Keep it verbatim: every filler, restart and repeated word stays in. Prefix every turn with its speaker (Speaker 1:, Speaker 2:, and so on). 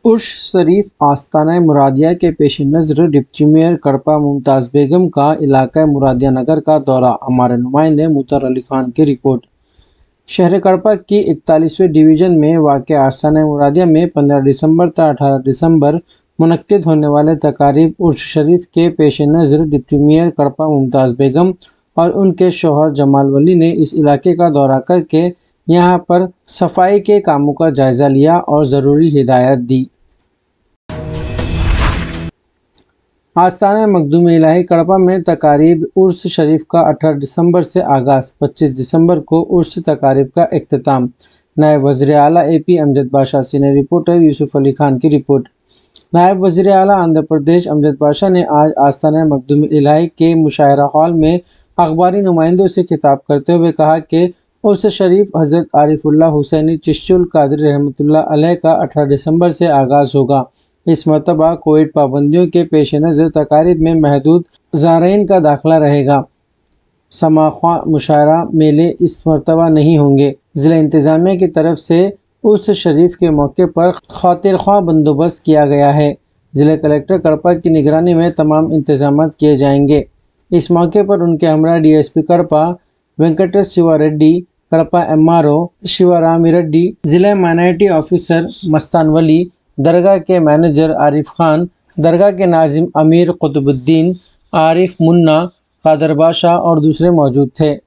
Speaker 1: उर्स शरीफ आस्ताना मुरादिया के पेश नज़र डिप्टी मेयर कड़पा मुमताज़ बेगम का इलाका मुरादिया नगर का दौरा। हमारे नुमाइंदे मुतर अली खान की रिपोर्ट। शहर कड़पा की इकतालीसवें डिवीज़न में वाक़ आस्ताना मुरादिया में पंद्रह दिसंबर तक अठारह दिसंबर मुनक्किद होने वाले तकारीब उर्स शरीफ के पेश नज़र डिप्टी मेयर कड़पा मुमताज़ बेगम और उनके शौहर जमाल वली ने इस इलाके का दौरा करके यहाँ पर सफाई के कामों का जायज़ा लिया और ज़रूरी हिदायत दी। आस्ताना मखदूम इलाही कड़पा में तकारीब उर्स शरीफ का अठारह दिसंबर से आगाज़, पच्चीस दिसंबर को उर्स तकारीब का इख्तिताम। नायब वज़ीर आला ए P Amjad Badshah. Senior reporter Yusuf Ali Khan की रिपोर्ट। नायब वज़ीर आला आंध्र प्रदेश अमजद बादशाह ने आज आस्ताना मखदूम इलाही के मुशायरा हॉल में अखबारी नुमाइंदों से खिताब करते हुए कहा कि उर्स शरीफ हज़रत आरिफुल्लाह हुसैनी चिश्तुल कादरी रहमतुल्लाह अलैह का अठारह दिसंबर से आगाज़ होगा। इस मरतबा कोविड पाबंदियों के पेश नज़र तकारीब में महदूद ज़ारईन का दाखिला रहेगा। समाख्वा मुशायरा मेले इस मरतबा नहीं होंगे। ज़िला इंतज़ामिया की तरफ से उर्स शरीफ के मौके पर खातिर ख्वाह बंदोबस्त किया गया है। ज़िला कलेक्टर कड़पा की निगरानी में तमाम इंतजाम किए जाएंगे। इस मौके पर उनके हमरा D S P Kadapa Venkatesh Shiva Reddy, Kadapa M R O Shivarami Reddy, ज़िला माइनॉरिटी ऑफिसर मस्तान वली, दरगाह के मैनेजर आरिफ खान, दरगाह के नाजिम अमीर कुतुबुद्दीन, आरिफ मुन्ना, कादर बादशाह और दूसरे मौजूद थे।